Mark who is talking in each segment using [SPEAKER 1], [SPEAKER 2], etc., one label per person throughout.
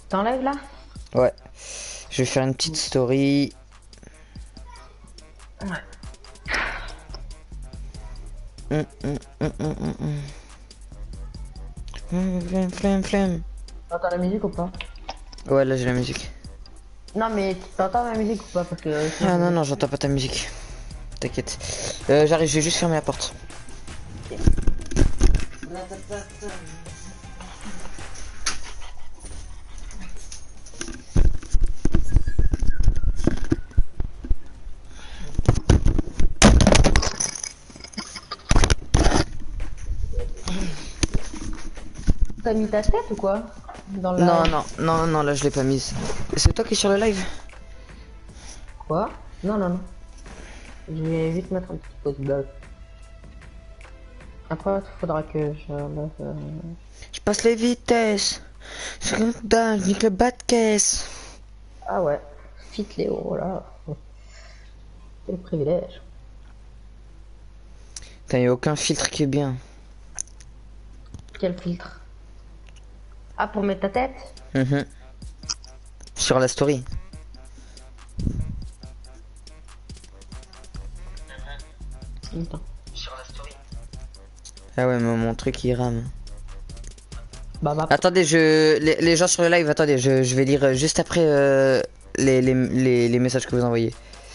[SPEAKER 1] T'es en live là?
[SPEAKER 2] Ouais. Je vais faire une petite story.
[SPEAKER 1] Ouais.
[SPEAKER 2] Flemme.
[SPEAKER 1] T'entends la musique ou pas?
[SPEAKER 2] Ouais, là j'ai la musique.
[SPEAKER 1] Non mais t'entends ma musique ou pas? Parce que sinon
[SPEAKER 2] Ah
[SPEAKER 1] je
[SPEAKER 2] non,
[SPEAKER 1] vais...
[SPEAKER 2] non, j'entends pas ta musique. T'inquiète. J'arrive, je vais juste fermer la porte.
[SPEAKER 1] T'as mis ta tête ou quoi? Dans le
[SPEAKER 2] Non,
[SPEAKER 1] live?
[SPEAKER 2] non, non, non, là je l'ai pas mise. C'est toi qui es sur le live?
[SPEAKER 1] Quoi? Non, non, non. Je vais vite mettre un petit pause blog. Après, il faudra que je...
[SPEAKER 2] Je passe les vitesses. Je rentre dingue, nique le bas de caisse.
[SPEAKER 1] Ah ouais. Fit Léo, voilà. Quel privilège.
[SPEAKER 2] Putain, y a aucun filtre qui est bien.
[SPEAKER 1] Quel filtre. Ah, pour mettre ta tête?
[SPEAKER 2] Mhm. Sur la story.
[SPEAKER 1] Attends.
[SPEAKER 2] Ah ouais, mais mon truc il rame.
[SPEAKER 1] Bah,
[SPEAKER 2] Attendez, les gens sur le live, attendez, je vais lire juste après les messages que vous envoyez.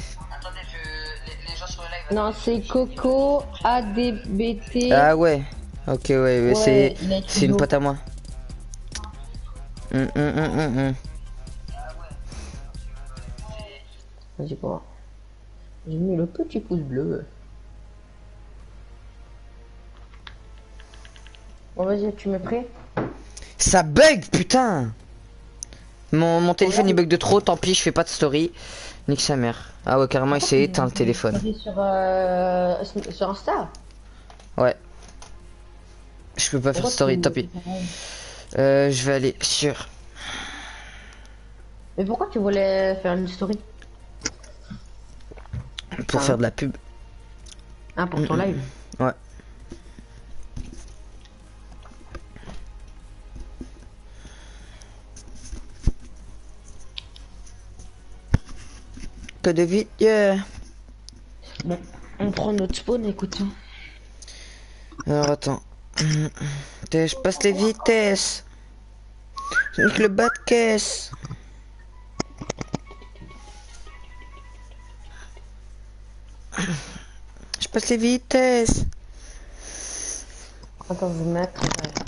[SPEAKER 1] non, c'est Coco, ADBT.
[SPEAKER 2] Ah ouais, ok, ouais, ouais,
[SPEAKER 1] Ouais, il a écrit
[SPEAKER 2] c'est une
[SPEAKER 1] Joe.
[SPEAKER 2] pote à moi. Hum.
[SPEAKER 1] Vas-y, quoi. J'ai mis le petit pouce bleu. Bon, vas-y, tu me prêt?
[SPEAKER 2] Ça bug, putain! Mon téléphone il
[SPEAKER 1] Regarde.
[SPEAKER 2] bug de trop, tant pis, je fais pas de story. Nique sa mère. Ah ouais, carrément, il
[SPEAKER 1] Pourquoi
[SPEAKER 2] s'est
[SPEAKER 1] tu
[SPEAKER 2] éteint le téléphone.
[SPEAKER 1] sur Insta?
[SPEAKER 2] Ouais, je peux pas faire
[SPEAKER 1] Pourquoi
[SPEAKER 2] de story, tant
[SPEAKER 1] tu...
[SPEAKER 2] pis. Je vais aller sur...
[SPEAKER 1] Mais pourquoi tu voulais faire une story?
[SPEAKER 2] Pour faire de la pub.
[SPEAKER 1] Ah, pour ton live.
[SPEAKER 2] Ouais. Que de vite, yeah.
[SPEAKER 1] Bon, on prend notre spawn, écoute.
[SPEAKER 2] Alors attends. Je passe les vitesses. Je nique le bas de caisse. Je passe les vitesses.
[SPEAKER 1] Attends, je vais mettre...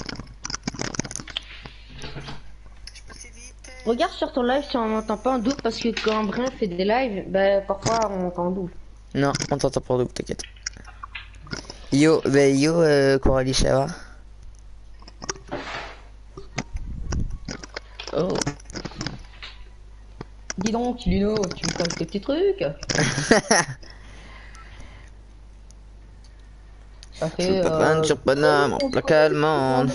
[SPEAKER 1] Regarde sur ton live si on n'entend pas en double parce que quand Brun fait des lives, bah parfois on entend en double.
[SPEAKER 2] Non, on t'entend pas double, t'inquiète. Yo, Coralie, ça va?
[SPEAKER 1] Oh. Dis donc, Lino, tu me comptes tes petits trucs? Ça
[SPEAKER 2] Je veux
[SPEAKER 1] fait...
[SPEAKER 2] pas peindre sur Paname en plaque allemande.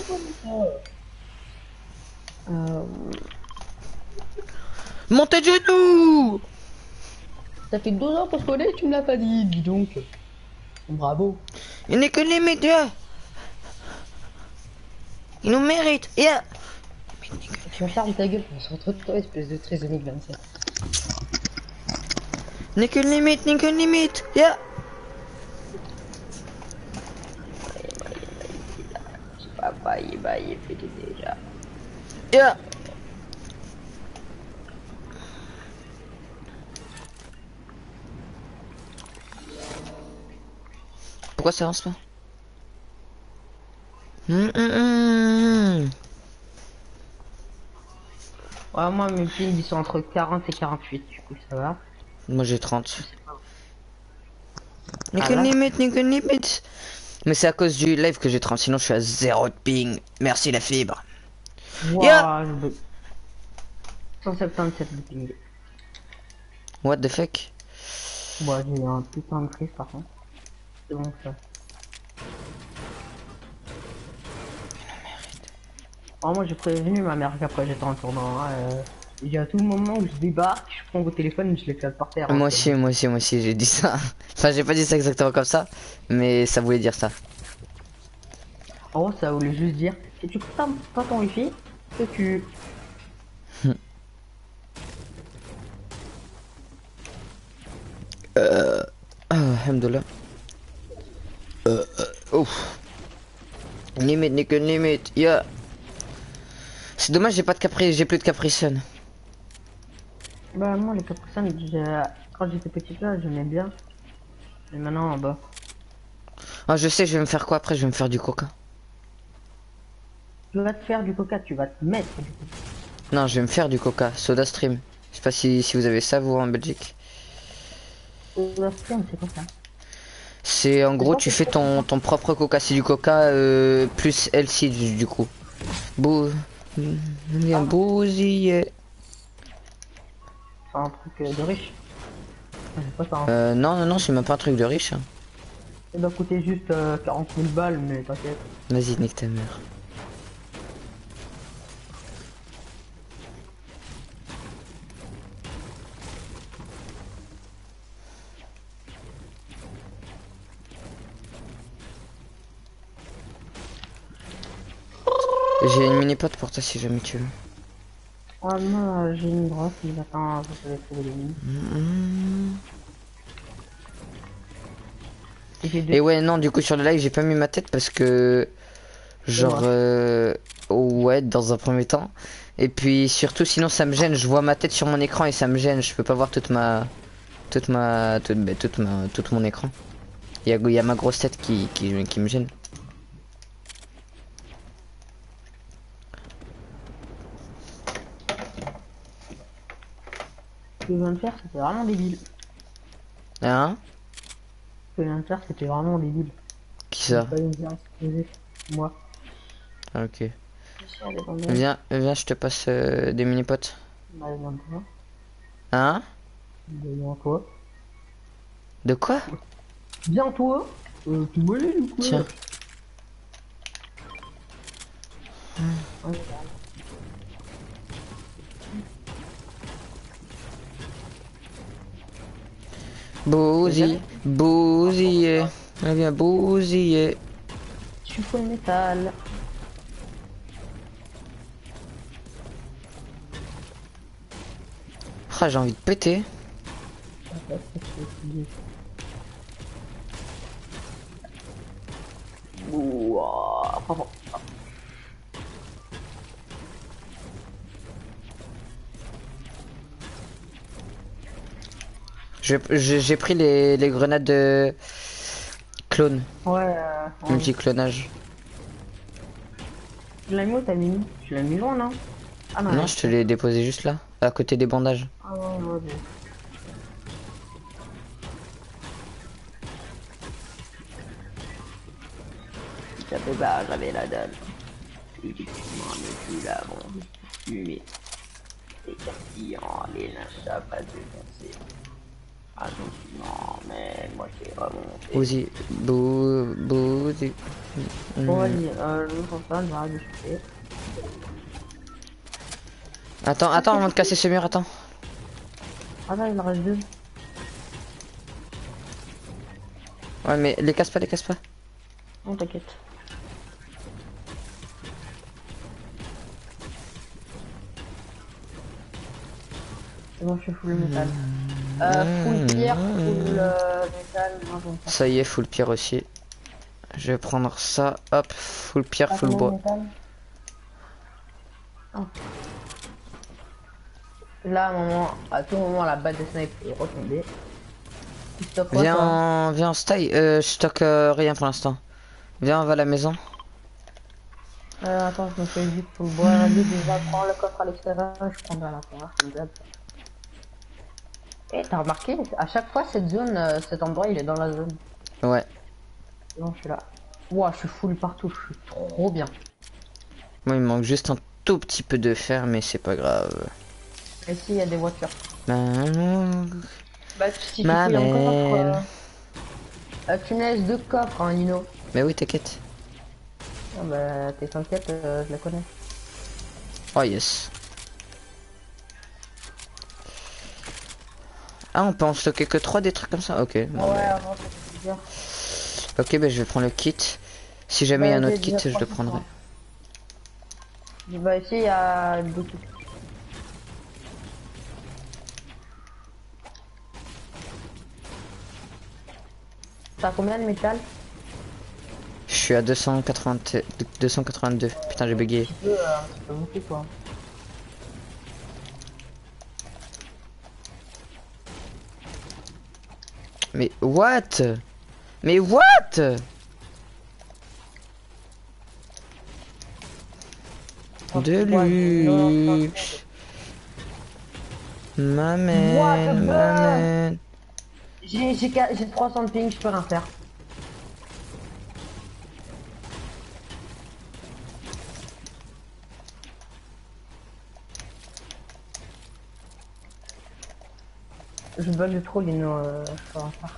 [SPEAKER 1] Euh,
[SPEAKER 2] Montez de genoux!
[SPEAKER 1] ça fait 12 ans qu'on se connaît, tu me l'as pas dit, dis donc. Bravo.
[SPEAKER 2] Il n'est que les médias. Il nous mérite. Yeah.
[SPEAKER 1] Tu vas fermer ta gueule, on se retrouve toi, espèce de 13 2027.
[SPEAKER 2] N'est que limite. Yeah.
[SPEAKER 1] Papa, il fait déjà.
[SPEAKER 2] Yeah. Pourquoi ça lance pas?
[SPEAKER 1] Ouais, moi, mes pings, ils sont entre 40 et 48, du coup, ça va.
[SPEAKER 2] Moi j'ai 30.
[SPEAKER 1] Ah là,
[SPEAKER 2] N'est que limite. Mais c'est à cause du live que j'ai 30, sinon je suis à 0 de ping. Merci la fibre. Yeah.
[SPEAKER 1] waouh, je bug. 177 de ping.
[SPEAKER 2] What the fuck?
[SPEAKER 1] Bon, j'ai eu un putain de crise par contre. C'est bon ça. Alors moi j'ai prévenu ma mère qu'après j'étais en tournant. Il y a tout le moment où je débarque, je prends vos téléphones et je les claque par terre.
[SPEAKER 2] Moi aussi, j'ai dit ça. Enfin, j'ai pas dit ça exactement comme ça, mais ça voulait dire ça.
[SPEAKER 1] En gros ça voulait juste dire, si tu prends pas ton wifi, que tu...
[SPEAKER 2] Alhamdoulilah. Ouf. Limite, nickel, limite. Yeah. C'est dommage, j'ai pas de caprice, j'ai plus de capricène.
[SPEAKER 1] Bah moi les Capri quand j'étais petite là j'aimais bien. Mais maintenant bah.
[SPEAKER 2] Ah, je sais, je vais me faire quoi après? Je vais me faire du coca.
[SPEAKER 1] Tu vas te faire du coca, tu vas te mettre du coca.
[SPEAKER 2] Non, je vais me faire du coca. Soda Stream. Je sais pas si vous avez ça, vous, en Belgique.
[SPEAKER 1] C'est quoi ça?
[SPEAKER 2] C'est en
[SPEAKER 1] C'est
[SPEAKER 2] gros,
[SPEAKER 1] pas
[SPEAKER 2] tu
[SPEAKER 1] quelque
[SPEAKER 2] fais
[SPEAKER 1] chose comme ça.
[SPEAKER 2] ton propre coca. C'est du coca plus LC du coup. Bou... Bien
[SPEAKER 1] Ah,
[SPEAKER 2] bousillé.
[SPEAKER 1] c'est un truc de riche. Ah, c'est pas ça. Hein.
[SPEAKER 2] Non, non, non, c'est même pas un truc de riche. Hein.
[SPEAKER 1] Ça doit coûter juste 40 000 balles, mais t'inquiète.
[SPEAKER 2] Vas-y, nique ta mère. J'ai une mini pote pour toi si jamais tu veux.
[SPEAKER 1] Ah moi j'ai une brosse, mais attends, je vais trouver les mines. Et j'ai deux.
[SPEAKER 2] Et ouais, non, du coup, sur le live, j'ai pas mis ma tête parce que. Genre. Ouais, dans un premier temps. Et puis surtout, sinon, ça me gêne. Je vois ma tête sur mon écran et ça me gêne. Je peux pas voir toute ma. Tout mon écran. Il y a ma grosse tête qui me gêne.
[SPEAKER 1] Ce que je viens de faire c'était vraiment débile.
[SPEAKER 2] Hein?
[SPEAKER 1] Ce que je viens de faire c'était vraiment débile.
[SPEAKER 2] Qui ça?
[SPEAKER 1] Pas une séance posée. Moi.
[SPEAKER 2] Ah, ok.
[SPEAKER 1] Elle est dans le-
[SPEAKER 2] Viens, viens, je te passe des mini-potes.
[SPEAKER 1] Bah, elle est dans toi.
[SPEAKER 2] Hein?
[SPEAKER 1] Elle est dans toi.
[SPEAKER 2] De quoi?
[SPEAKER 1] Bien toi. Tu voulais du coup.
[SPEAKER 2] Tiens.
[SPEAKER 1] Ouais.
[SPEAKER 2] Bousille, bousiller. Elle vient bousiller.
[SPEAKER 1] Je suis full métal.
[SPEAKER 2] Ah, j'ai envie de péter.
[SPEAKER 1] Ouah, pardon.
[SPEAKER 2] J'ai pris les grenades de clone,
[SPEAKER 1] Ouais,
[SPEAKER 2] multi-clonage.
[SPEAKER 1] tu l'as mis où t'as mis? Tu l'as mis loin, non? Ah non,
[SPEAKER 2] Non, je te l'ai déposé juste là, à côté des bandages.
[SPEAKER 1] Ah ouais, ouais, ouais. J'avais bah, j'avais la dalle. Effectivement, mais plus là, bon. Fumé. Les cartillants, les nachas, pas défoncés. Ah non, mais moi j'ai remonté.
[SPEAKER 2] Bousille, bousille.
[SPEAKER 1] Bon, vas-y, je me sens ça, j'arrête de chuter.
[SPEAKER 2] Attends, attends, avant de casser ce mur, attends.
[SPEAKER 1] Ah là, il en reste deux.
[SPEAKER 2] Ouais, mais les casse pas, les casse pas.
[SPEAKER 1] Non, t'inquiète. C'est bon, je suis full métal. Full pierre, full métal, non, j'aime pas.
[SPEAKER 2] Ça y est, full pierre aussi. Je vais prendre ça, hop, full pierre,
[SPEAKER 1] Pas
[SPEAKER 2] full
[SPEAKER 1] combien de
[SPEAKER 2] bois.
[SPEAKER 1] métal. Oh. Là, à tout moment, la balle de snipe est retombée. Tu stockes quoi, toi
[SPEAKER 2] Viens en style, je stocke rien pour l'instant. Viens, on va à la maison.
[SPEAKER 1] Attends, je me fais vite pour le bois. Vas-y, déjà, prends le coffre à l'extérieur, je prendrai à l'intérieur. Et t'as remarqué, à chaque fois, cette zone, cet endroit, il est dans la zone.
[SPEAKER 2] Ouais.
[SPEAKER 1] Non, je suis là. Ouah, je suis full partout, je suis trop bien.
[SPEAKER 2] Moi, il me manque juste un tout petit peu de fer, mais c'est pas grave.
[SPEAKER 1] Ici, il y a des voitures.
[SPEAKER 2] Bah,
[SPEAKER 1] Si tu fouilles un coffre, tu me laisses deux coffres, hein, Nino.
[SPEAKER 2] mais oui, t'inquiète.
[SPEAKER 1] Ah bah, t'es t'inquiète, je la connais.
[SPEAKER 2] Oh yes. Ah, on peut en stocker que 3 des trucs comme ça. Ok. Bon,
[SPEAKER 1] Ouais,
[SPEAKER 2] bah...
[SPEAKER 1] avant, c'est bien.
[SPEAKER 2] Ok, bah je vais prendre le kit. Si jamais il y a un autre kit, je le prendrai.
[SPEAKER 1] Bah, ici, il y a deux kits.
[SPEAKER 3] T'as combien de métal?
[SPEAKER 2] Je suis à 282. Putain, j'ai bugé.
[SPEAKER 3] Tu peux un petit peu monter quoi.
[SPEAKER 2] Mais what? Mais what? De luxe. Ma man, ma man.
[SPEAKER 3] J'ai 300 de ping, je peux rien faire. Je bug trop les noms, je peux rien faire.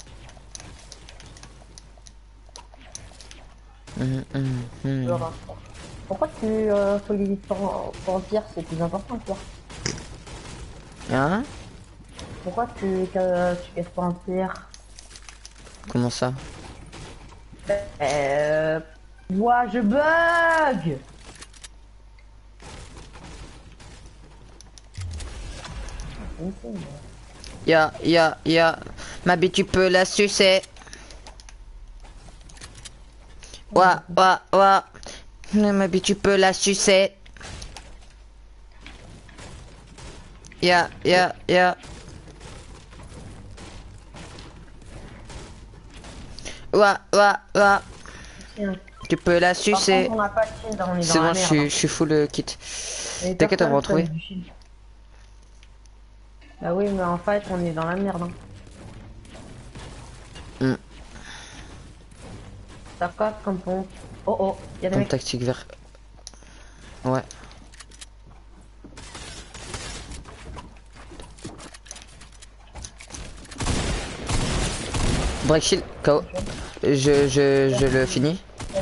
[SPEAKER 3] Pourquoi tu solidifies pour Empire, c'est plus important toi?
[SPEAKER 2] Hein?
[SPEAKER 3] Pourquoi tu casses pas Empire?
[SPEAKER 2] Comment ça?
[SPEAKER 3] Moi je bug.
[SPEAKER 2] Ya. Ma bite, tu peux la sucer. Ouah. Ma bite, tu peux la sucer. Ya. Ouah. Tu peux la sucer.
[SPEAKER 3] On a pas de shield, on est
[SPEAKER 2] C'est
[SPEAKER 3] dans la
[SPEAKER 2] bon,
[SPEAKER 3] merde.
[SPEAKER 2] je suis full kit.
[SPEAKER 3] Et
[SPEAKER 2] T'inquiète, on va
[SPEAKER 3] personne
[SPEAKER 2] retrouver.
[SPEAKER 3] fait du shield. Bah oui, mais en fait, on est dans la merde. T'as quoi comme pompe? Oh, y'a des
[SPEAKER 2] Comme
[SPEAKER 3] mecs.
[SPEAKER 2] tactique vert. Ouais. Break shield, KO. Je le finis.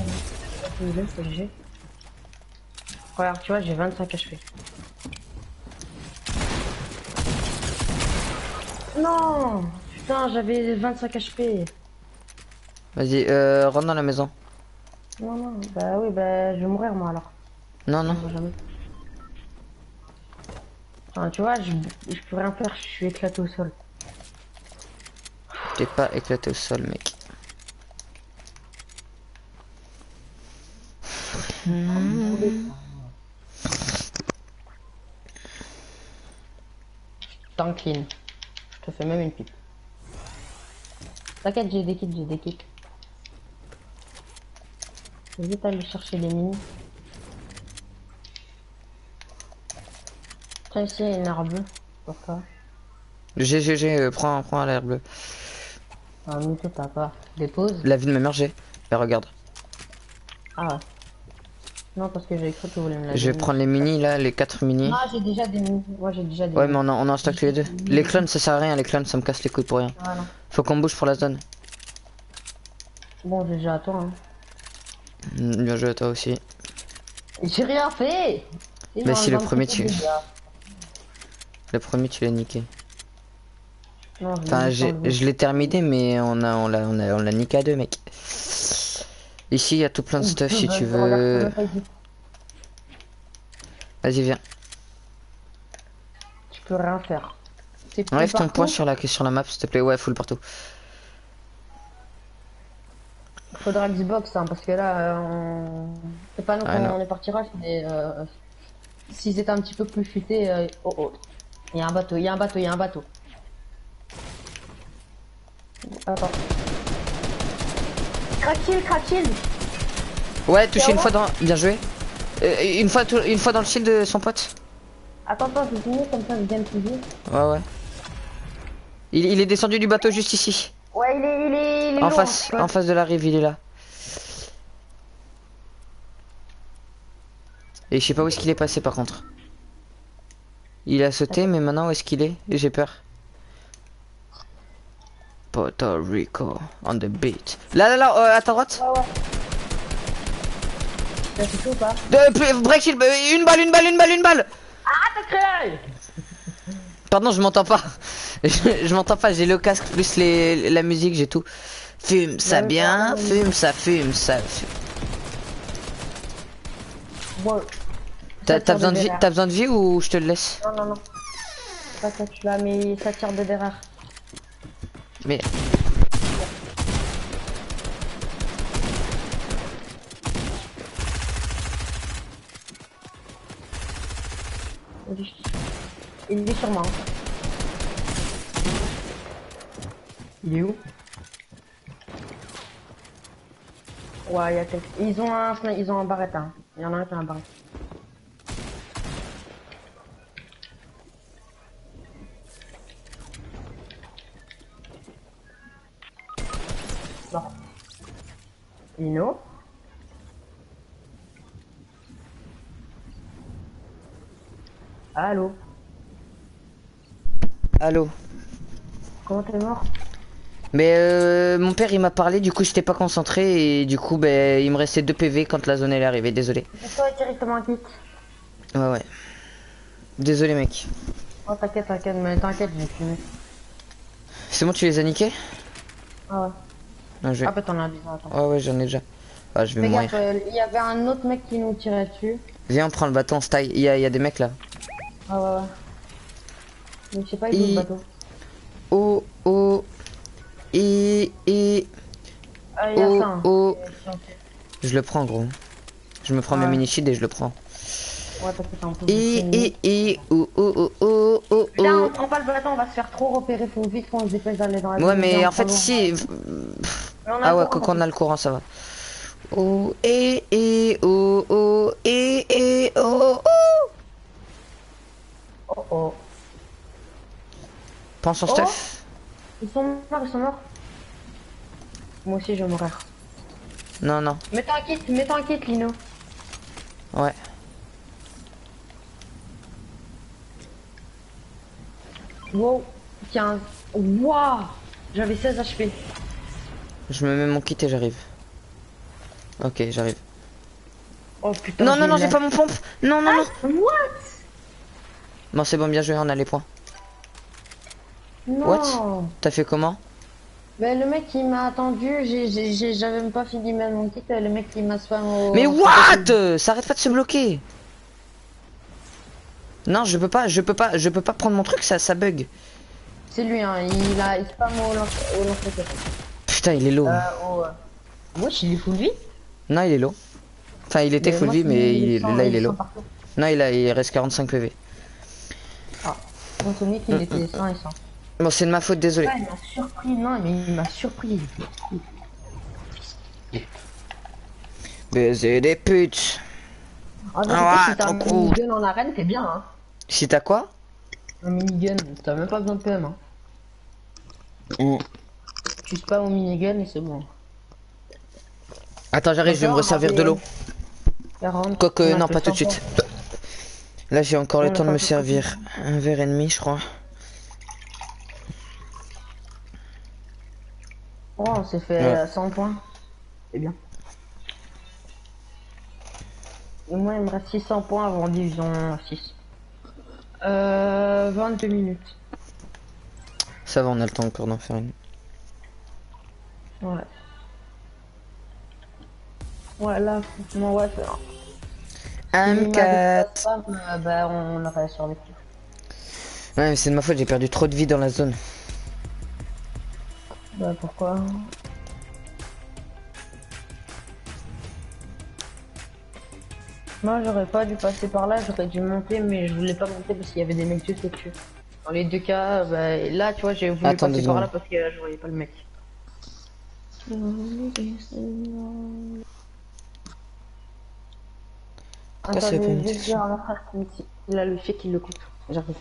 [SPEAKER 3] Regarde, tu vois, j'ai 25 HP. Non! Putain, j'avais 25 HP.
[SPEAKER 2] Vas-y, rentre dans la maison.
[SPEAKER 3] Non, bah oui, bah je vais mourir moi alors.
[SPEAKER 2] Non.
[SPEAKER 3] Jamais. Enfin, tu vois, je peux rien faire, je suis éclaté au sol.
[SPEAKER 2] T'es pas éclaté au sol, mec.
[SPEAKER 3] T'incline. Je te fais même une pipe. T'inquiète, j'ai des kits. J'ai vite aller chercher les mini. Tiens, ici, il y a une arbre bleue. Pour toi.
[SPEAKER 2] J'ai, prends à l'air bleu.
[SPEAKER 3] Ah, mais toi, t'as pas. Dépose.
[SPEAKER 2] La vie de ma mère, j'ai. Bah, regarde.
[SPEAKER 3] Ah ouais. Non, parce que j'ai cru que tu voulais me la
[SPEAKER 2] Je vais
[SPEAKER 3] donner.
[SPEAKER 2] prendre les mini là, les 4 mini.
[SPEAKER 3] Ah, j'ai déjà des mini. Moi, j'ai déjà des
[SPEAKER 2] Ouais,
[SPEAKER 3] mini.
[SPEAKER 2] mais on a en stock tous les deux. Les clones, ça sert à rien, les clones, ça me casse les couilles pour rien.
[SPEAKER 3] Ah non.
[SPEAKER 2] Faut qu'on bouge pour la zone.
[SPEAKER 3] Bon, j'ai déjà à toi. Hein.
[SPEAKER 2] Bien joué à toi aussi.
[SPEAKER 3] J'ai rien fait.
[SPEAKER 2] Mais si, le premier, tu l'as niqué.
[SPEAKER 3] Non,
[SPEAKER 2] Enfin, je l'ai terminé, mais on l'a niqué à deux, mec. Ici, il y a tout plein de stuff si tu veux. Vas-y, viens.
[SPEAKER 3] Tu peux rien faire.
[SPEAKER 2] Enlève ton poing sur la map, s'il te plaît. Ouais, full partout.
[SPEAKER 3] Faudra Xbox, hein, parce que là, c'est pas nous qu'on est parti rush, mais s'ils étaient un petit peu plus futés, oh, il y a un bateau. Attends. Crack shield.
[SPEAKER 2] Ouais, touché une fois dans. Bien joué. Une fois dans le shield de son pote.
[SPEAKER 3] Attends, je finis comme ça, je gagne plus vite.
[SPEAKER 2] Ouais. Il est descendu du bateau juste ici.
[SPEAKER 3] Ouais, il est
[SPEAKER 2] En
[SPEAKER 3] lourd,
[SPEAKER 2] face de la rive, il est là. Et je sais pas où est-ce qu'il est passé par contre. Il a sauté, mais maintenant où est-ce qu'il est? J'ai peur. Puerto Rico on the beach. Là, à ta droite.
[SPEAKER 3] Ouais. T'as fait tout ou pas?
[SPEAKER 2] Break shield, une balle.
[SPEAKER 3] Ah, t'as créé!
[SPEAKER 2] Pardon, je m'entends pas. Je m'entends pas, j'ai le casque plus la musique, j'ai tout. Fume ça bien, fume ça.
[SPEAKER 3] Bon.
[SPEAKER 2] T'as besoin de vie ou je te le laisse?
[SPEAKER 3] Non. Pas ça, tu l'as, mais ça tire de derrière.
[SPEAKER 2] Mais.
[SPEAKER 3] Il est sur moi. Il est où? Ouais, il y a quelques... Ils ont un barrette, hein. Il y en a un qui a un barrette. Bon. Nino. Allô?
[SPEAKER 2] Allô.
[SPEAKER 3] Comment t'es mort?
[SPEAKER 2] Mais mon père il m'a parlé, du coup j'étais pas concentré et du coup ben il me restait 2 PV quand la zone elle est arrivée, désolé.
[SPEAKER 3] C'est toi directement un kit.
[SPEAKER 2] Ouais. Désolé mec.
[SPEAKER 3] Oh t'inquiète, mais t'inquiète, j'ai fumé.
[SPEAKER 2] C'est bon, tu les as niqués?
[SPEAKER 3] Ah ouais.
[SPEAKER 2] Non, je vais...
[SPEAKER 3] Ah bah t'en as déjà, attends.
[SPEAKER 2] Ouais j'en ai déjà. Ah je vais
[SPEAKER 3] Fais
[SPEAKER 2] mourir.
[SPEAKER 3] gaffe, il y avait un autre mec qui nous tirait dessus.
[SPEAKER 2] Viens on prend le bâton, style. Il y a des mecs là.
[SPEAKER 3] Ah ouais. Mais je sais pas, il est où le bateau?
[SPEAKER 2] Oh oh.
[SPEAKER 3] Ah il y a
[SPEAKER 2] Oh
[SPEAKER 3] ça. Hein.
[SPEAKER 2] oh. Je le prends gros. Je me prends mes mini shields et je le prends.
[SPEAKER 3] Ouais t'inquiète, un peu.
[SPEAKER 2] Oh oh oh oh
[SPEAKER 3] Là
[SPEAKER 2] oh.
[SPEAKER 3] on prend pas le bateau, on va se faire trop repérer, faut vite qu'on se dépêche d'aller dans la
[SPEAKER 2] Ouais
[SPEAKER 3] zone,
[SPEAKER 2] mais
[SPEAKER 3] bien,
[SPEAKER 2] en fait
[SPEAKER 3] prends
[SPEAKER 2] si.
[SPEAKER 3] l'eau.
[SPEAKER 2] Ah ouais, quand on a le courant ça va. Oh oh oh oh oh.
[SPEAKER 3] Oh oh.
[SPEAKER 2] Pense en
[SPEAKER 3] Oh.
[SPEAKER 2] stuff.
[SPEAKER 3] Ils sont morts. Moi aussi je vais mourir.
[SPEAKER 2] Non non.
[SPEAKER 3] Mets-toi un kit, Lino.
[SPEAKER 2] Ouais.
[SPEAKER 3] Wow. 15. Waouh. J'avais 16 HP.
[SPEAKER 2] Je me mets mon kit et j'arrive. Ok, j'arrive.
[SPEAKER 3] Oh putain.
[SPEAKER 2] Non, non, non, j'ai pas mon pompe. Non, non, non.
[SPEAKER 3] What?
[SPEAKER 2] Bon, c'est bon, bien joué, on a les points.
[SPEAKER 3] Non.
[SPEAKER 2] What? T'as fait comment?
[SPEAKER 3] Ben le mec il m'a attendu, j'avais même pas fini de mon kit, le mec il m'a spam au...
[SPEAKER 2] Mais what? Ça arrête pas de se bloquer. Non, je peux pas prendre mon truc, ça bug.
[SPEAKER 3] C'est lui hein, il spam au lance-roquette.
[SPEAKER 2] Putain, il est low.
[SPEAKER 3] Wesh, il est full vie?
[SPEAKER 2] Non, il est low. Enfin, il était full vie, mais là il est low. Non, il reste 45 PV.
[SPEAKER 3] Ah, mon Sonic il était 100 et 100.
[SPEAKER 2] Bon, c'est de ma faute, désolé.
[SPEAKER 3] Ouais, il m'a surpris, non, mais il m'a surpris.
[SPEAKER 2] Baiser des putes.
[SPEAKER 3] Si t'as un minigun en arène, t'es bien, hein.
[SPEAKER 2] Si t'as quoi?
[SPEAKER 3] Un minigun, t'as même pas besoin de PM, hein. Tu spams au minigun et c'est bon.
[SPEAKER 2] Attends, j'arrive, je vais me resservir de l'eau.
[SPEAKER 3] 40,
[SPEAKER 2] Quoique, non, pas tout de suite. Là, j'ai encore le temps de me
[SPEAKER 3] tout
[SPEAKER 2] servir un verre et demi, je crois.
[SPEAKER 3] Oh, on s'est fait 100 points. C'est bien. Et moi, il me reste 600 points avant division 6. 22 minutes.
[SPEAKER 2] Ça va, on a le temps encore d'en faire une.
[SPEAKER 3] Ouais. Ouais, là, franchement, ouais, c'est...
[SPEAKER 2] M4.
[SPEAKER 3] Bah, on aurait survécu.
[SPEAKER 2] Ouais, mais c'est de ma faute, j'ai perdu trop de vie dans la zone.
[SPEAKER 3] Bah, pourquoi? Moi, j'aurais pas dû passer par là, j'aurais dû monter, mais je voulais pas monter parce qu'il y avait des mecs juste au-dessus. Dans les deux cas, bah, là, tu vois, j'ai voulu passer par là parce que je voyais pas le mec.
[SPEAKER 2] Pourquoi ça veut pas monter dessus?
[SPEAKER 3] Dire à mon frère qu'il a le fait qu'il le coupe. J'arrive.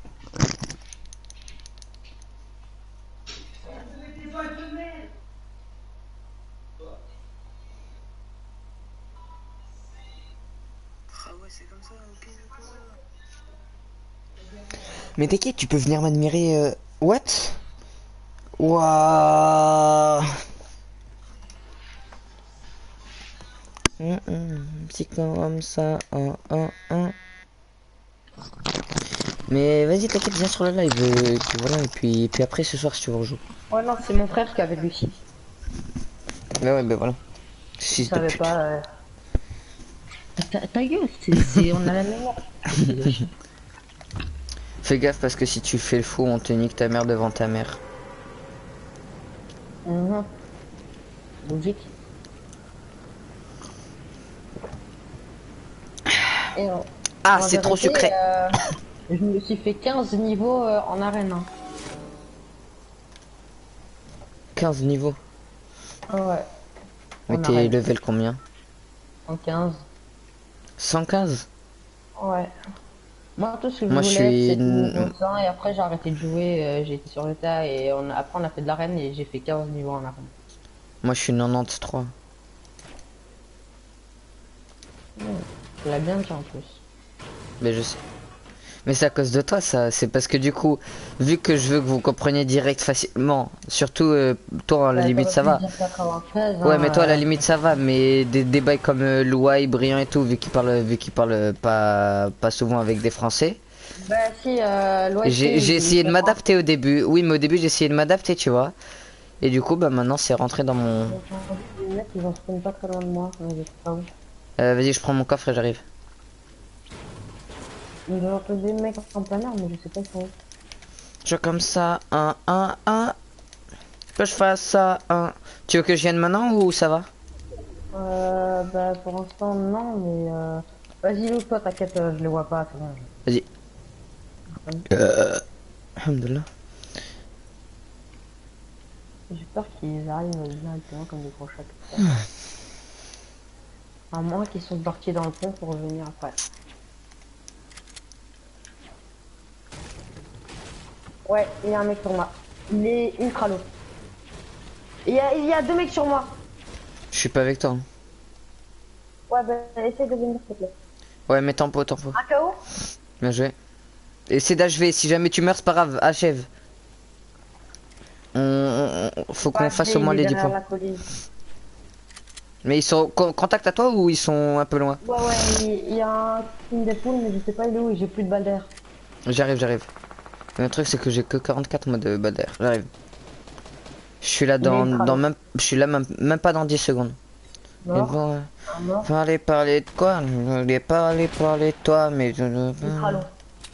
[SPEAKER 2] Mais t'inquiète, tu peux venir m'admirer. What? Waouh. C'est comme ça. Mais vas-y, t'inquiète, viens sur le live. Et puis voilà, et puis après ce soir, si tu veux rejouer.
[SPEAKER 3] Ouais, non, c'est mon frère qui avait Lucie.
[SPEAKER 2] Bah ouais, bah voilà. Si
[SPEAKER 3] je savais pas. Ta gueule, on a la même.
[SPEAKER 2] Fais gaffe parce que si tu fais le fou, on te nique ta mère devant ta mère.
[SPEAKER 3] Logique. Et
[SPEAKER 2] Ah,
[SPEAKER 3] En
[SPEAKER 2] c'est trop
[SPEAKER 3] vérité,
[SPEAKER 2] sucré.
[SPEAKER 3] Je me suis fait 15 niveaux en arène. Hein.
[SPEAKER 2] 15 niveaux.
[SPEAKER 3] Ah ouais,
[SPEAKER 2] Mais
[SPEAKER 3] en
[SPEAKER 2] t'es
[SPEAKER 3] arène.
[SPEAKER 2] level combien?
[SPEAKER 3] En 15.
[SPEAKER 2] 115?
[SPEAKER 3] Ouais. Moi, tout ce que je
[SPEAKER 2] Moi, je
[SPEAKER 3] voulais,
[SPEAKER 2] suis...
[SPEAKER 3] c'était niveau 100 et après, j'ai arrêté de jouer. J'ai été sur l'état et après, on a fait de l'arène et j'ai fait 15 niveaux en arène.
[SPEAKER 2] Moi, je suis 93.
[SPEAKER 3] Tu l'as bien dit en plus.
[SPEAKER 2] Mais je sais. Mais c'est à cause de toi, ça. C'est parce que du coup, vu que je veux que vous compreniez direct facilement, surtout toi, à la
[SPEAKER 3] Bah,
[SPEAKER 2] limite,
[SPEAKER 3] t'aurais
[SPEAKER 2] ça
[SPEAKER 3] pu me
[SPEAKER 2] va.
[SPEAKER 3] dire 93,
[SPEAKER 2] Ouais, mais
[SPEAKER 3] hein.
[SPEAKER 2] toi, à la limite, ça va. Mais des bails comme Louaï, Brillant et tout, vu qu'il parle pas souvent avec des Français.
[SPEAKER 3] Bah si, l'OST,
[SPEAKER 2] J'ai
[SPEAKER 3] il
[SPEAKER 2] essayé de
[SPEAKER 3] comprend.
[SPEAKER 2] m'adapter au début. Oui, mais au début, j'ai essayé de m'adapter, tu vois. Et du coup, bah maintenant, c'est rentré dans mon...
[SPEAKER 3] J'ai entendu des mecs qui vont spawn pas très loin de moi, mais je sais pas où.
[SPEAKER 2] Vas-y, je prends mon coffre et j'arrive.
[SPEAKER 3] J'ai entendu des mecs en plein air, mais je sais pas ils sont où.
[SPEAKER 2] Je comme ça, un. Que je fasse ça, un. Tu veux que je vienne maintenant ou ça va?
[SPEAKER 3] Bah pour l'instant non, mais vas-y loot toi, t'inquiète, je les vois pas, c'est bon.
[SPEAKER 2] Vas-y. Alhamdoulilah.
[SPEAKER 3] J'ai peur qu'ils arrivent directement comme des gros chats. À moins qu'ils sont partis dans le pont pour revenir après. Ouais, il y a un mec sur moi. Il est ultra low. Il y a deux mecs sur moi.
[SPEAKER 2] Je suis pas avec toi. Hein.
[SPEAKER 3] Ouais, bah essaye de venir s'il te plaît.
[SPEAKER 2] Ouais, mais tempo.
[SPEAKER 3] Un KO.
[SPEAKER 2] Bien joué. Essaie d'achever. Si jamais tu meurs, c'est pas grave. Achève. Faut qu'on fasse au moins les 10 points. Mais ils sont contact à toi ou ils sont un peu loin?
[SPEAKER 3] Ouais, il y a un team des poules, mais je sais pas il est où et j'ai plus de balles d'air.
[SPEAKER 2] J'arrive. Le truc, c'est que j'ai que 44 mois de balle d'air. J'arrive. Je suis là je suis là même pas dans 10 secondes. Mais
[SPEAKER 3] Mort.
[SPEAKER 2] bon,
[SPEAKER 3] Un mort.
[SPEAKER 2] parler de quoi? Je voulais parler de toi, mais je ne...
[SPEAKER 3] Ultra long.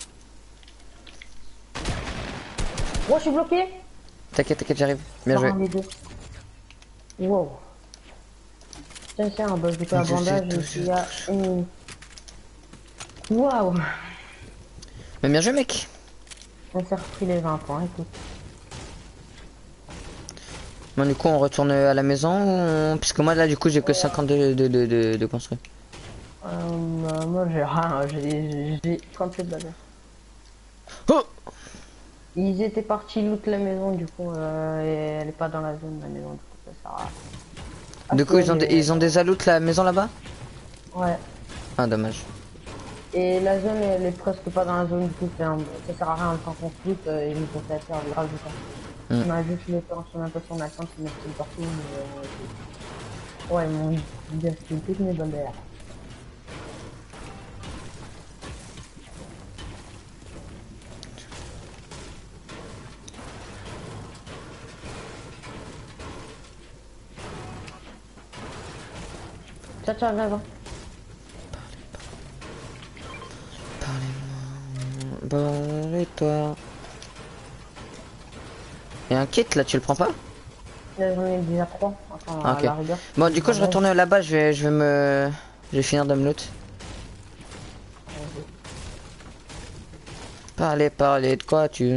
[SPEAKER 3] Oh, je suis bloqué.
[SPEAKER 2] T'inquiète, j'arrive. Bien joué.
[SPEAKER 3] Les deux. Wow. Tiens, c'est un boss de un bandage et puis il y a une... Waouh.
[SPEAKER 2] Mais bien joué, mec.
[SPEAKER 3] On s'est repris les 20 points, écoute.
[SPEAKER 2] Bon, du coup, on retourne à la maison puisque moi, là, du coup, j'ai que 52 de construit.
[SPEAKER 3] Moi, j'ai rien, j'ai 37 balles.
[SPEAKER 2] Oh!
[SPEAKER 3] Ils étaient partis loot la maison, du coup, et elle est pas dans la zone, la maison, du coup, ça sert à...
[SPEAKER 2] Du coup, ils ont des alloutes, la maison là-bas?
[SPEAKER 3] Ouais.
[SPEAKER 2] Ah, dommage.
[SPEAKER 3] Et la zone, elle est presque pas dans la zone, du coup, ça sert à rien le temps qu'on loot, ils nous ont fait faire grave du temps. On a juste le temps, on a l'impression qu'on a le temps de mettre tout partout, mais... Ouais, mon dieu, c'est toutes mes balles d'air. Tiens, viens.
[SPEAKER 2] Parlez-toi. Y'a un kit là, tu le prends pas?
[SPEAKER 3] Là, j'en ai déjà 3. Enfin,
[SPEAKER 2] Ah,
[SPEAKER 3] à
[SPEAKER 2] ok.
[SPEAKER 3] la rigueur.
[SPEAKER 2] Bon, du coup, je retourne là-bas, je vais finir de me loot. Parlez de quoi tu...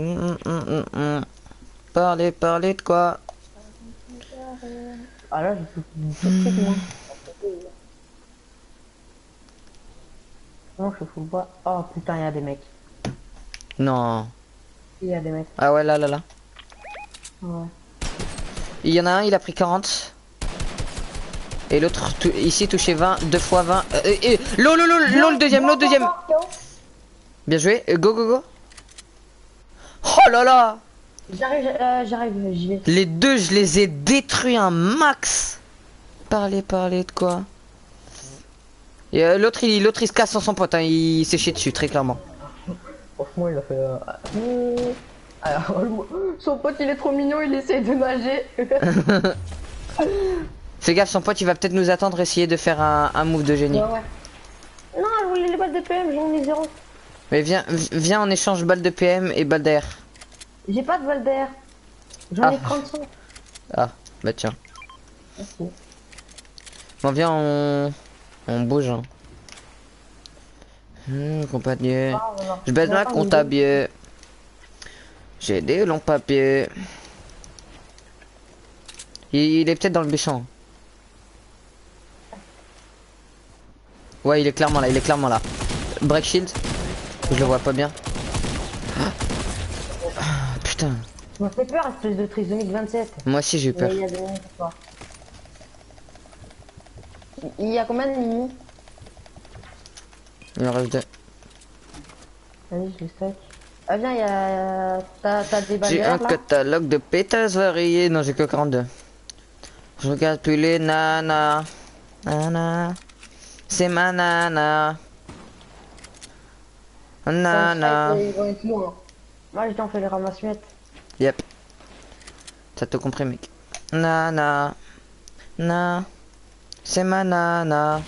[SPEAKER 2] Parlez de quoi?
[SPEAKER 3] Ah là, j'ai tout de moi. Non, je fous le bois. Oh putain, il y a des mecs.
[SPEAKER 2] Non.
[SPEAKER 3] Il y a des mecs.
[SPEAKER 2] Ah ouais, là.
[SPEAKER 3] Ouais.
[SPEAKER 2] Il y en a un, il a pris 40. Et l'autre, ici, touché 20, 2 fois 20. L'eau, le deuxième. Bien joué, go. Oh là là!
[SPEAKER 3] J'arrive, j'y vais.
[SPEAKER 2] Les deux, je les ai détruits un max. Parlez de quoi? Et l'autre, il se casse sans son pote, hein. Il s'est chié dessus, très clairement.
[SPEAKER 3] Franchement, il a fait... Alors, son pote, il est trop mignon, il essaie de nager.
[SPEAKER 2] Fais gaffe, son pote, il va peut-être nous attendre, essayer de faire un move de génie.
[SPEAKER 3] Ouais. Non, je voulais les balles de PM, j'en ai 0.
[SPEAKER 2] Mais viens, on échange balles de PM et balles d'air.
[SPEAKER 3] J'ai pas de balles d'air. J'en ai 35.
[SPEAKER 2] Ah, bah tiens.
[SPEAKER 3] Merci.
[SPEAKER 2] Bon, viens, on bouge. Hein. Compagnie.
[SPEAKER 3] Ah, voilà.
[SPEAKER 2] Je baisse ma
[SPEAKER 3] Attends,
[SPEAKER 2] compte à billets. J'ai des longs papiers. Il est peut-être dans le buisson. Ouais, il est clairement là, il est clairement là. Break shield. Je le vois pas bien. Ah, putain.
[SPEAKER 3] Tu m'as fait peur, espèce de trisomique 27.
[SPEAKER 2] Moi aussi j'ai eu peur.
[SPEAKER 3] Il y a des minutes pour toi. Il y a combien de minutes?
[SPEAKER 2] Il en reste 2.
[SPEAKER 3] Vas-y, je le stack. Ah viens, il y a... T'as des
[SPEAKER 2] J'ai
[SPEAKER 3] bagarres
[SPEAKER 2] un
[SPEAKER 3] là?
[SPEAKER 2] catalogue de pétasses variés. Non, j'ai que 42. Je regarde plus les nanas. Nana. C'est ma nana. Nana.
[SPEAKER 3] Ils vont être lourds. Moi, je t'en fais les ramasse-miettes.
[SPEAKER 2] Yep. T'as tout compris, mec. Nana. Na. C'est ma nana.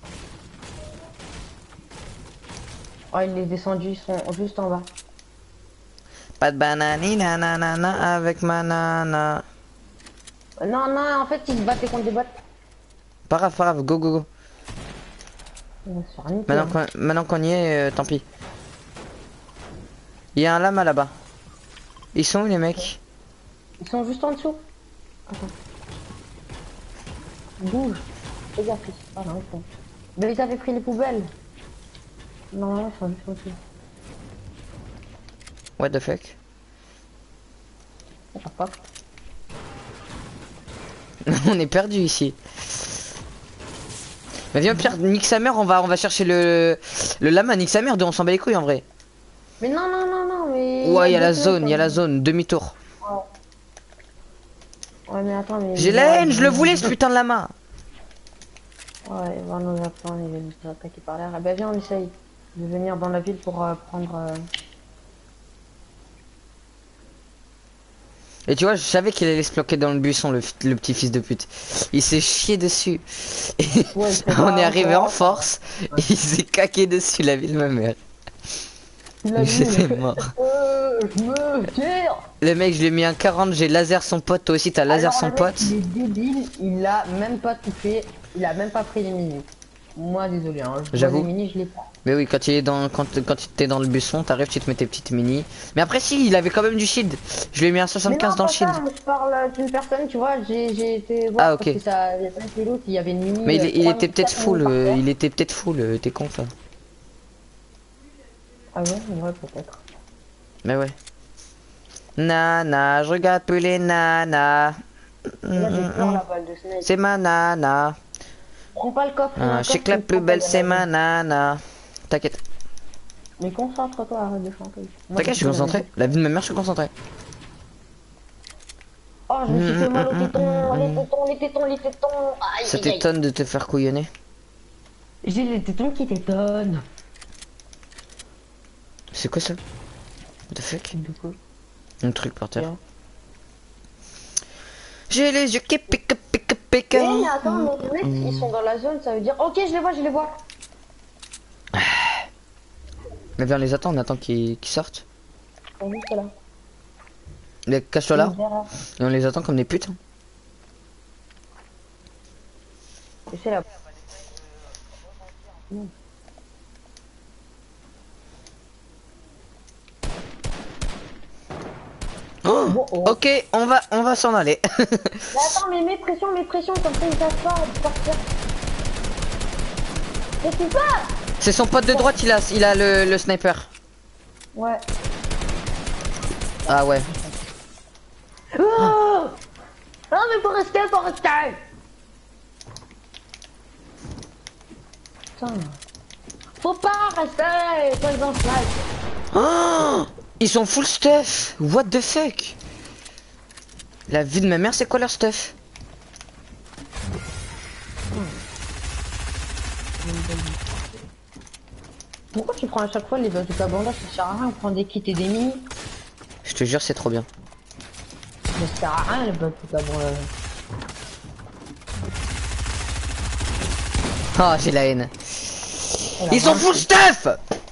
[SPEAKER 3] Oh, il est descendu, ils sont juste en bas.
[SPEAKER 2] Pas de banani nanana avec ma nana.
[SPEAKER 3] Non, non, en fait, ils se battaient contre des bottes.
[SPEAKER 2] Pas grave, go go go.
[SPEAKER 3] On va se faire niquer, hein.
[SPEAKER 2] Maintenant qu'on y est, tant pis. Il y a un lama là-bas. Ils sont où les mecs?
[SPEAKER 3] Ils sont juste en dessous. Attends. Bouge. Fais gaffe. Ah non, ils sont. Mais ils avaient pris les poubelles. Non, non, ils sont juste en dessous.
[SPEAKER 2] What the fuck?
[SPEAKER 3] Ah, pas.
[SPEAKER 2] On est perdu ici. Mais viens Pierre, nique sa mère, on va chercher le lama, nique sa mère, on s'en bat les couilles en vrai.
[SPEAKER 3] Mais non, non, non, non, mais.
[SPEAKER 2] Ouais, il y a la
[SPEAKER 3] deux
[SPEAKER 2] zone,
[SPEAKER 3] mecs,
[SPEAKER 2] il y a la zone, demi-tour.
[SPEAKER 3] Ouais, mais attends, mais.
[SPEAKER 2] J'ai la haine, je le voulais ce putain de lama.
[SPEAKER 3] Ouais, il va nous attendre, il va nous attaquer par l'air. Eh ben, viens, on essaye de venir dans la ville pour prendre.
[SPEAKER 2] Et tu vois, je savais qu'il allait se bloquer dans le buisson, le petit fils de pute. Il s'est chié dessus. Et
[SPEAKER 3] Ouais, c'est
[SPEAKER 2] on
[SPEAKER 3] pas
[SPEAKER 2] est arrivé
[SPEAKER 3] encore.
[SPEAKER 2] en force, et il s'est caqué dessus, la vie de ma mère.
[SPEAKER 3] Il a
[SPEAKER 2] J'étais
[SPEAKER 3] dit,
[SPEAKER 2] mort.
[SPEAKER 3] je me tire.
[SPEAKER 2] Le mec, je lui ai mis un 40, j'ai laser son pote, toi aussi t'as laser
[SPEAKER 3] Alors,
[SPEAKER 2] son
[SPEAKER 3] le mec,
[SPEAKER 2] pote.
[SPEAKER 3] il est débile, il a même pas tout fait, il a même pas pris les mini. Moi, désolé, hein,
[SPEAKER 2] J'avoue.
[SPEAKER 3] les mini, je les prends.
[SPEAKER 2] Mais oui, quand t'es dans le buisson, t'arrives, tu te mets tes petites mini. Mais après si, il avait quand même du shield. Je lui ai mis un
[SPEAKER 3] Mais
[SPEAKER 2] 75
[SPEAKER 3] non,
[SPEAKER 2] dans le
[SPEAKER 3] pas
[SPEAKER 2] shield.
[SPEAKER 3] ça, je parle d'une personne, tu vois, j'ai été voir
[SPEAKER 2] Ah, ok.
[SPEAKER 3] parce que ça, il y a plein de l'autre, il y avait une mini.
[SPEAKER 2] Mais il
[SPEAKER 3] 3
[SPEAKER 2] était
[SPEAKER 3] mini,
[SPEAKER 2] peut-être
[SPEAKER 3] 4
[SPEAKER 2] full,
[SPEAKER 3] mini par terre.
[SPEAKER 2] il était peut-être full, t'es con ça.
[SPEAKER 3] Ah ouais, peut-être.
[SPEAKER 2] Mais ouais. Nana, je regarde plus les nanas.
[SPEAKER 3] Là, j'ai peur la balle de Snake.
[SPEAKER 2] C'est ma nana.
[SPEAKER 3] Prends pas le coffre.
[SPEAKER 2] Ah, je sais que la plus belle c'est ma nana. T'inquiète.
[SPEAKER 3] Mais concentre-toi, arrête de chanter. Moi,
[SPEAKER 2] T'inquiète, je suis concentré. La vie de ma mère, je suis concentré.
[SPEAKER 3] Oh, je me suis fait mal au téton, les tétons. Aïe,
[SPEAKER 2] Ça
[SPEAKER 3] aïe, aïe.
[SPEAKER 2] t'étonne de te faire couillonner?
[SPEAKER 3] J'ai les tétons qui t'étonnent.
[SPEAKER 2] C'est quoi ça? What the fuck?
[SPEAKER 3] Du coup.
[SPEAKER 2] Un truc par terre.
[SPEAKER 3] Bien.
[SPEAKER 2] J'ai les yeux qui piquent.
[SPEAKER 3] Mais attends, les mecs, ils sont dans la zone, ça veut dire... Ok, je les vois.
[SPEAKER 2] Mais viens, on les attend, on attend qu'ils sortent.
[SPEAKER 3] Ils sont juste là.
[SPEAKER 2] Les cache-toi là.
[SPEAKER 3] Derrière.
[SPEAKER 2] Et on les attend comme des putes.
[SPEAKER 3] Et c'est là.
[SPEAKER 2] Oh,
[SPEAKER 3] Bon, oh.
[SPEAKER 2] ok, on va s'en aller.
[SPEAKER 3] Mais attends, mais mets pression, comme ça ils savent pas partir. Qu'est-ce qui se passe?
[SPEAKER 2] C'est son pote de droite, il a le sniper.
[SPEAKER 3] Ouais.
[SPEAKER 2] Ah ouais.
[SPEAKER 3] Oh non mais faut rester. Putain. Faut pas rester, toi ils ont snipe.
[SPEAKER 2] Oh, ils sont full stuff. What the fuck? La vie de ma mère, c'est quoi leur stuff?
[SPEAKER 3] Pourquoi tu prends à chaque fois les bazooka bandages? Ça sert à rien, on prend des kits et des mini.
[SPEAKER 2] Je te jure, c'est trop bien.
[SPEAKER 3] Mais ça sert à rien les bazooka bandages.
[SPEAKER 2] Oh, j'ai la haine.
[SPEAKER 3] Oh, la
[SPEAKER 2] Ils sont
[SPEAKER 3] vache.
[SPEAKER 2] full stuff.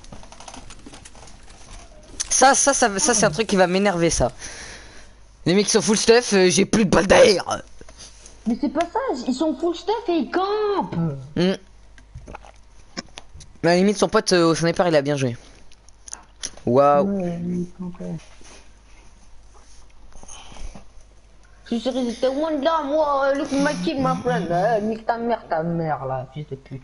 [SPEAKER 2] Ça c'est un truc qui va m'énerver, ça. Les mecs qui sont full stuff, j'ai plus de balles d'air.
[SPEAKER 3] Mais c'est pas ça, ils sont full stuff et ils campent.
[SPEAKER 2] Hmm. Mais à la limite, son pote au sniper, il a bien joué. Waouh.
[SPEAKER 3] Je suis resté Wanda, moi, look my kill, my friend. Nique ta mère, là, fils de pute.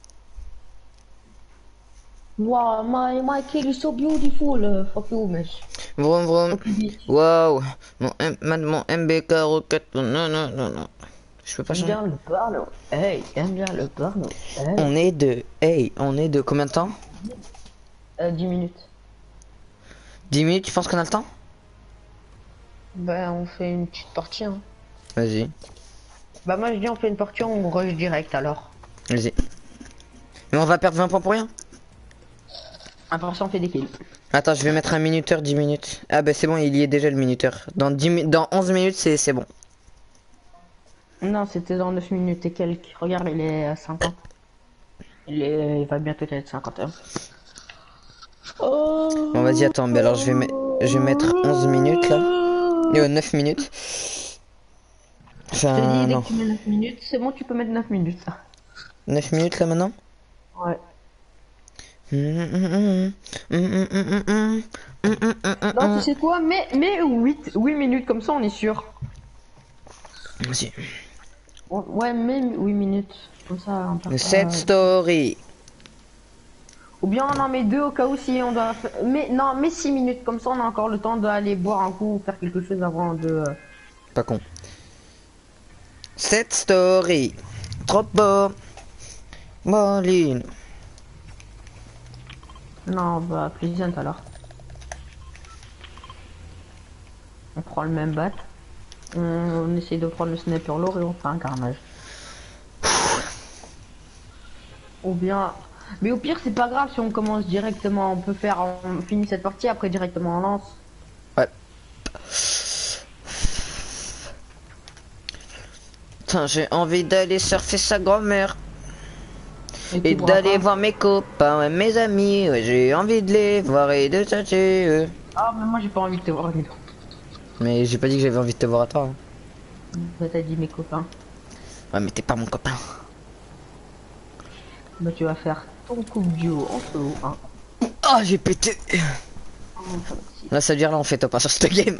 [SPEAKER 3] Wow, my kill is so beautiful. Fuck you, mec.
[SPEAKER 2] Vroom vroom. Waouh. Mon MBK roquette. Non, non, non, non. Je peux pas changer.
[SPEAKER 3] J'aime bien le porno. Hey, j'aime bien le porno. Hey.
[SPEAKER 2] On est de. Hey, on est de combien de temps?
[SPEAKER 3] 10 minutes.
[SPEAKER 2] 10 minutes, tu penses qu'on a le temps?
[SPEAKER 3] Bah, on fait une petite partie, hein.
[SPEAKER 2] Vas-y.
[SPEAKER 3] Bah, moi, je dis, on fait une partie, on rush direct, alors.
[SPEAKER 2] Vas-y. Mais on va perdre 20 points pour rien?
[SPEAKER 3] Après ça, on fait des kills.
[SPEAKER 2] Attends, je vais mettre un minuteur, 10 minutes. Ah bah c'est bon, il y est déjà le minuteur. Dans 11 minutes, c'est bon.
[SPEAKER 3] Non, c'était dans 9 minutes et quelques. Regarde, il est à 50. Il va bientôt être 51. Oh.
[SPEAKER 2] Bon vas-y, attends, mais alors je vais mettre 11 minutes là. 9 minutes.
[SPEAKER 3] Je te
[SPEAKER 2] Enfin,
[SPEAKER 3] dis, dès
[SPEAKER 2] non.
[SPEAKER 3] que tu mets 9 minutes, c'est bon, tu peux mettre 9 minutes, ça.
[SPEAKER 2] 9 minutes là maintenant?
[SPEAKER 3] Ouais. Non, tu sais quoi, mais 8 minutes, comme ça, on est sûr.
[SPEAKER 2] Vas-y.
[SPEAKER 3] Ouais, mais 8 minutes. Comme ça, on perd
[SPEAKER 2] Cette
[SPEAKER 3] pas.
[SPEAKER 2] story.
[SPEAKER 3] Ou bien on en met 2 au cas où si on doit... Mais non, mais 6 minutes, comme ça, on a encore le temps d'aller boire un coup ou faire quelque chose avant de...
[SPEAKER 2] Pas con. Cette story. Trop beau. Moline.
[SPEAKER 3] Non, bah, Pleasant alors. On prend le même bat. On essaye de prendre le sniper lourd et on fait un carnage. Ou bien... Mais au pire, c'est pas grave si on commence directement. On peut faire... On finit cette partie, après directement on lance.
[SPEAKER 2] Ouais. Putain, j'ai envie d'aller surfer sa grand-mère. Et
[SPEAKER 3] tu
[SPEAKER 2] d'aller
[SPEAKER 3] pourras
[SPEAKER 2] voir mes copains, ouais, mes amis. Ouais, j'ai envie de les voir et de tâcher.
[SPEAKER 3] pas. Ah, mais moi j'ai pas envie de te voir, dis donc.
[SPEAKER 2] Mais j'ai pas dit que j'avais envie de te voir à toi. Hein.
[SPEAKER 3] Bah, t'as dit mes copains.
[SPEAKER 2] Ouais, mais t'es pas mon copain.
[SPEAKER 3] Bah, tu vas faire ton coupe duo en solo, hein.
[SPEAKER 2] Oh, j'ai pété. Là, ça veut dire là, on fait top 1 sur cette game.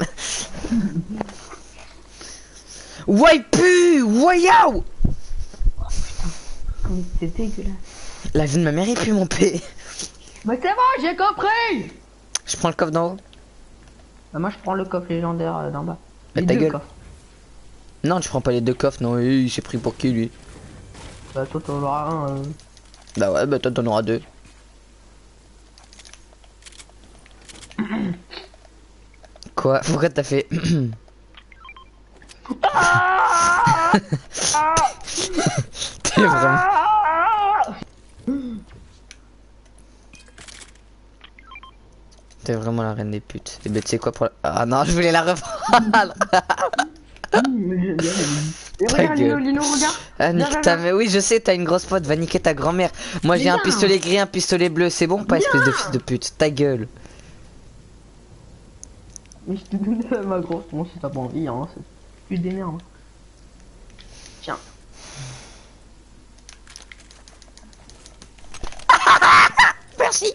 [SPEAKER 2] Ouais, pu. Ouais, yaou.
[SPEAKER 3] C'est dégueulasse.
[SPEAKER 2] La vie de ma mère est plus mon P.
[SPEAKER 3] Mais c'est bon, j'ai compris.
[SPEAKER 2] Je prends le coffre d'en haut.
[SPEAKER 3] Bah, moi je prends le coffre légendaire d'en bas.
[SPEAKER 2] Mais
[SPEAKER 3] Les
[SPEAKER 2] ta
[SPEAKER 3] deux
[SPEAKER 2] gueule.
[SPEAKER 3] coffres.
[SPEAKER 2] Non, tu prends pas les deux coffres, non. Il s'est pris pour qui, lui?
[SPEAKER 3] Bah toi t'en auras un.
[SPEAKER 2] Bah ouais, bah toi t'en auras deux. Quoi? Pourquoi t'as fait? T'es vraiment... T'es vraiment la reine des putes. Et ben tu sais quoi pour la... Ah non, je voulais la reprendre.
[SPEAKER 3] Et
[SPEAKER 2] Ta
[SPEAKER 3] regarde
[SPEAKER 2] gueule.
[SPEAKER 3] Lino, regarde.
[SPEAKER 2] Ah nique
[SPEAKER 3] Viens,
[SPEAKER 2] ta
[SPEAKER 3] viens,
[SPEAKER 2] mère. Oui je sais, t'as une grosse pote, va niquer ta grand-mère. Moi j'ai un
[SPEAKER 3] Viens.
[SPEAKER 2] pistolet gris, un pistolet bleu, c'est bon pas espèce de fils de pute. Ta gueule.
[SPEAKER 3] Mais je te donne ma grosse, bon si t'as pas envie, hein. Tu démerdes. Tiens.
[SPEAKER 2] Merci.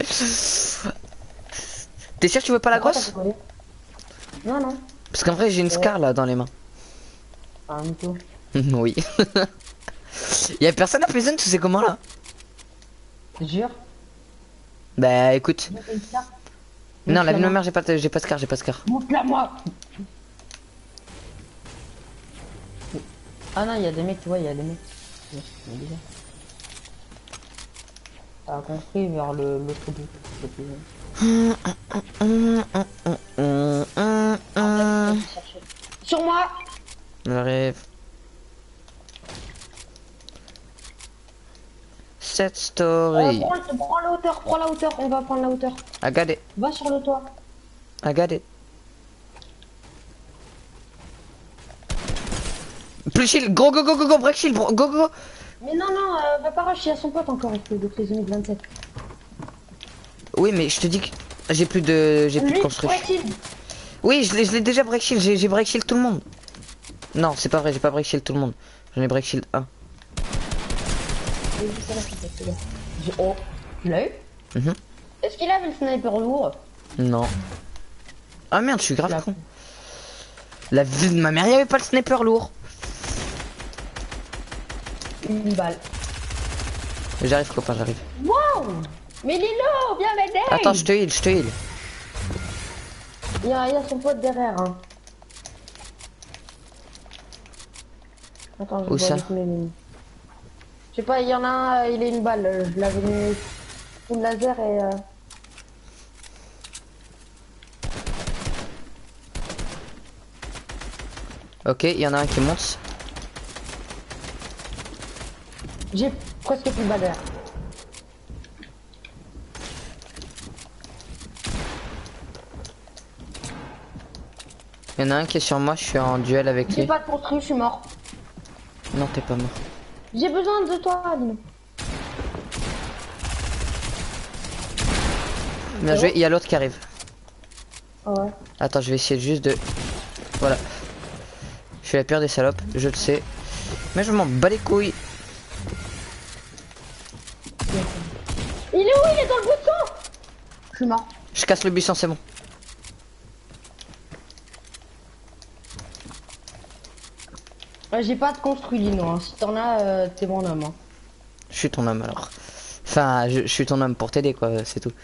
[SPEAKER 2] T'es sûr que tu veux pas la grosse?
[SPEAKER 3] Non, non.
[SPEAKER 2] Parce qu'en vrai j'ai une scar là dans les mains.
[SPEAKER 3] Un mytho.
[SPEAKER 2] Oui. Y'a personne à Pleasant, tu sais comment là?
[SPEAKER 3] Jure.
[SPEAKER 2] Bah écoute. Non, la vie de ma
[SPEAKER 3] Montre-la-moi.
[SPEAKER 2] mère, j'ai pas de scar, j'ai pas de scar.
[SPEAKER 3] Montre-la moi. Ah non, il y a des mecs, tu vois, il y a des mecs. T'as compris vers l'autre bout. Sur moi.
[SPEAKER 2] J'arrive. Cette story.
[SPEAKER 3] Prends la hauteur, on va prendre la hauteur.
[SPEAKER 2] I got it,
[SPEAKER 3] Va sur le toit.
[SPEAKER 2] I got it. Plus shield, go go go go go, break shield, go go go.
[SPEAKER 3] Mais non, non, va pas rusher à son pote encore, il fait de prisonnier de 27.
[SPEAKER 2] Oui, mais je te dis que j'ai plus de construction. Oui, je l'ai déjà break shield, j'ai break shield tout le monde. Non, c'est pas vrai, j'ai pas break shield tout le monde. J'en ai break shield 1.
[SPEAKER 3] Oh, Tu l'as eu?
[SPEAKER 2] Mhm.
[SPEAKER 3] Est-ce qu'il avait le sniper lourd?
[SPEAKER 2] Non. Ah merde, je suis
[SPEAKER 3] Je l'ai
[SPEAKER 2] grave con. La vie de ma mère, il y avait pas le sniper lourd.
[SPEAKER 3] Une balle.
[SPEAKER 2] J'arrive copain, j'arrive.
[SPEAKER 3] Wow! Mais Lilo, viens m'aider!
[SPEAKER 2] Attends, je te heal, je te heal.
[SPEAKER 3] Il y a son pote derrière. Hein. Attends, je
[SPEAKER 2] Où
[SPEAKER 3] vois
[SPEAKER 2] ça?
[SPEAKER 3] avec mes lignes. Je sais pas, il y en a un, il est une balle. Je l'avais mis sous le laser et...
[SPEAKER 2] Ok, il y en a un qui monte.
[SPEAKER 3] J'ai presque plus de balle derrière.
[SPEAKER 2] Il y en a un qui est sur moi, je suis en duel avec
[SPEAKER 3] J'ai
[SPEAKER 2] lui.
[SPEAKER 3] pas de construit, je suis mort.
[SPEAKER 2] Non, t'es pas mort.
[SPEAKER 3] J'ai besoin de toi, Lino.
[SPEAKER 2] Bien joué, il y a l'autre qui arrive.
[SPEAKER 3] Ah ouais.
[SPEAKER 2] Attends, je vais essayer juste de... Voilà. Je suis la pire des salopes, je le sais. Mais je m'en bats les couilles.
[SPEAKER 3] Il est où? Il est dans le buisson. Je suis mort.
[SPEAKER 2] Je casse le buisson, c'est bon.
[SPEAKER 3] Ouais, j'ai pas de construit, Lino. Hein. Si t'en as, t'es mon homme. Hein.
[SPEAKER 2] Je suis ton homme alors. Enfin, je suis ton homme pour t'aider quoi, c'est tout.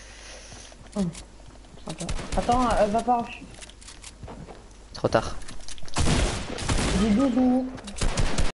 [SPEAKER 3] Attends, va pas.
[SPEAKER 2] Trop tard.
[SPEAKER 3] J'ai 12 minutes.